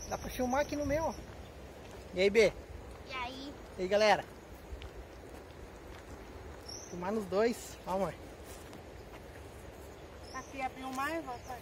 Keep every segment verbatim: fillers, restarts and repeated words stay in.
Dá pra filmar aqui no meu, ó. E aí, B? E aí? E aí, galera? Filmar nos dois. Ó, amor. Aqui abriu mais, ó, pai.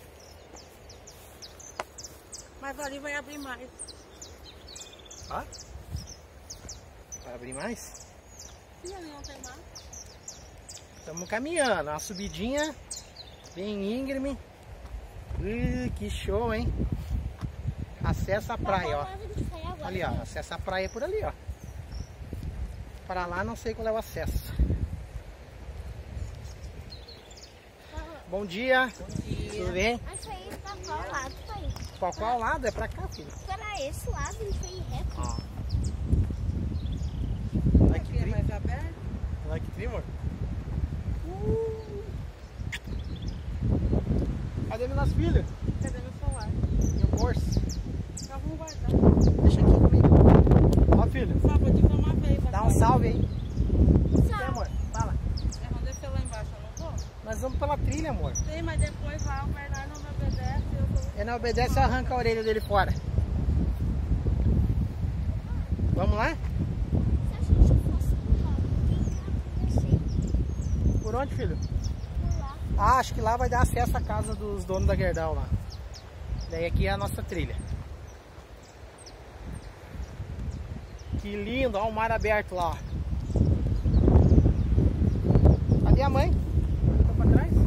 Mas ali vai abrir mais. Ó. Vai abrir mais? E ali não tem mais? Estamos caminhando. Uma subidinha bem íngreme. Ih, que show, hein? Acessa a praia, ó. Ali, ó. Acessa a praia por ali, ó. Para lá não sei qual é o acesso. Bom dia. Bom dia. Tudo bem? Mas aí pra qual lado, pai? Pra qual lado? É pra cá, filho. Para esse lado, ele foi reto. Ó. Olha que Aqui é tri. mais aberto. Olha que tri, amor. Uh. Cadê minhas filhas? Cadê meu celular? Meu bolso. Já vamos guardar. Deixa aqui comigo. Ó, filho. Só vou te filmar bem. Dá um salve aí. Salve. É, amor? Fala. É, vamos descer lá embaixo, eu não vou? Nós vamos pela trilha, amor. Sim, mas depois lá o Bernardo não me obedece. Eu vou... Ele não obedece, arranca a orelha dele fora. Vamos lá? Se a gente fosse pular, quem ia descer? Por onde, filho? Pular. Ah, acho que lá vai dar acesso à casa dos donos da Gerdau lá. Daí aqui é a nossa trilha. Que lindo, ó o mar aberto lá, ó. Cadê a mãe? Tá pra trás?